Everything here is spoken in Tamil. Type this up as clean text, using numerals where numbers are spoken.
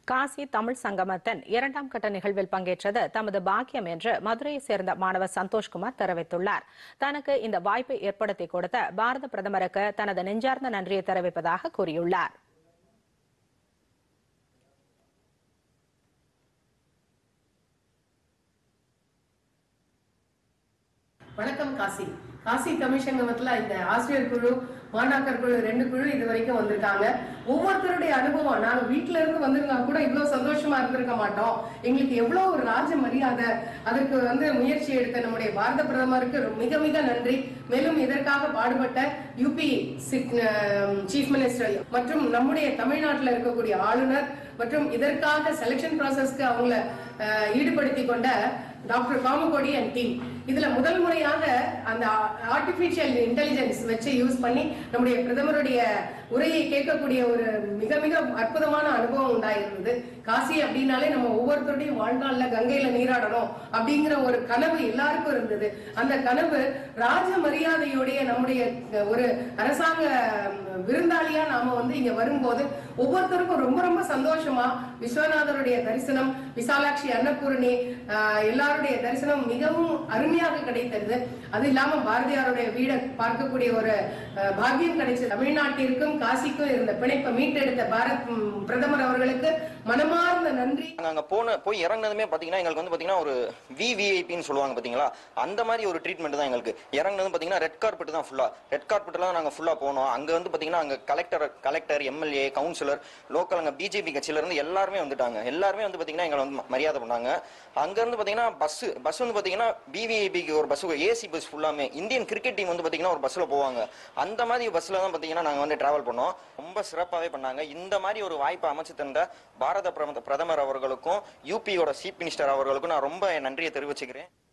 காசி தமிழ் சங்கமத்தின் இரண்டாம் கட்ட நிகழ்வில் பங்கேற்றது தமது பாக்கியம் என்று மதுரையை சேர்ந்த மாணவர் சந்தோஷ்குமார் தெரிவித்துள்ளார். தனக்கு இந்த வாய்ப்பை ஏற்படுத்தி கொடுத்த பாரத பிரதமருக்கு தனது நெஞ்சார்ந்த நன்றியை தெரிவிப்பதாக கூறியுள்ளார். வணக்கம் காசி. காசி தமிழ் சங்கமத்துல இந்த ஆசிரியர் குழு, மாணாக்கர் குழு, 2 குழு இது வரைக்கும் வந்திருக்காங்க. ஒவ்வொருத்தருடைய அனுபவம், நாங்க வீட்டுல இருந்து வந்திருந்தா கூட இவ்வளவு சந்தோஷமா இருந்திருக்க மாட்டோம். எங்களுக்கு எவ்வளவு ஒரு ராஜ மரியாதை. அதற்கு முயற்சி எடுத்த நம்முடைய பாரத பிரதமருக்கு மிக மிக நன்றி. மேலும் இதற்காக பாடுபட்ட யூபி சீஃப் மினிஸ்டர் மற்றும் நம்முடைய தமிழ்நாட்டில் இருக்கக்கூடிய ஆளுநர் மற்றும் இதற்காக செலக்ஷன் ப்ராசஸ்க்கு அவங்கள ஈடுபடுத்தி கொண்ட டாக்டர் காமகோடி அண்ட் டீம். இதுல முதல் முறையாக அந்த ஆர்டிபிஷியல் இன்டெலிஜென்ஸ் வச்சு யூஸ் பண்ணி நம்முடைய பிரதமருடைய உரையை கேட்கக்கூடிய ஒரு மிக மிக அற்புதமான அனுபவம் உண்டாயிருந்தது. காசி அப்படின்னாலே நம்ம ஒவ்வொருத்தருடைய வாழ்நாள்ல கங்கையில நீராடணும் அப்படிங்கிற ஒரு கனவு எல்லாருக்கும் இருந்தது. அந்த கனவு ராஜ மரியாதையுடைய நம்முடைய ஒரு அரசாங்க விருந்தாளியா நாம இங்க வரும்போது ஒவ்வொருத்தருக்கும் ரொம்ப ரொம்ப சந்தோஷமா விஸ்வநாதருடைய தரிசனம், விசாலாட்சி அன்னபூரணி எல்லாருடைய தரிசனம் மிகவும் அருமையாக கிடைத்தது. அது இல்லாம பாரதியாருடைய வீடை பார்க்கக்கூடிய ஒரு பாக்கியம் கிடைச்சது. தமிழ்நாட்டிற்கும் காசிக்கும் இருந்த பிணைப்பை மீட்டெடுத்த பிரதமர் அவர்களுக்கு மனமார்ந்த நன்றி. அங்க போய் இறங்கினதுமே பாத்தீங்கன்னா எங்களுக்கு பாத்தீங்கன்னா ஒரு விவிஐபின்னு சொல்லுவாங்க பாத்தீங்களா, அந்த மாதிரி ஒரு ட்ரீட்மெண்ட் தான் எங்களுக்கு. இறங்கினது பாத்தீங்கன்னா ரெட் கார்பெட் தான் ஃபுல்லா. ரெட் கார்பெட்லாம் நாங்க ஃபுல்லா போனோம். அங்க பாத்தீங்கன்னா அங்க கலெக்டர், எம்எல்ஏ, கவுன்சிலர், லோக்கல் அங்க பிஜேபி கட்சியில இருந்து எல்லாருமே வந்துட்டாங்க. எல்லாருமே பாத்தீங்கன்னா எங்களை மரியாதை பண்ணாங்க. அங்க இருந்து பாத்தீங்கன்னா பஸ் பாத்தீங்கன்னா பிவிஐபிக்கு ஒரு பஸ், ஏசி பஸ் ஃபுல்லாமே இந்தியன் கிரிக்கெட் டீம் பாத்தீங்கன்னா ஒரு பஸ்ல போவாங்க. அந்த மாதிரி பஸ்ல தான் பாத்தீங்கன்னா நாங்க டிராவல் பண்ணோம். ரொம்ப சிறப்பாவே பண்ணாங்க. இந்த மாதிரி ஒரு வாய்ப்பை அமைச்சு தந்த பாரத பிரதமர் அவர்களுக்கும் யூபியோட சீஃப் மினிஸ்டர் அவர்களுக்கும் நான் ரொம்ப நன்றியை தெரிவிச்சுக்கிறேன்.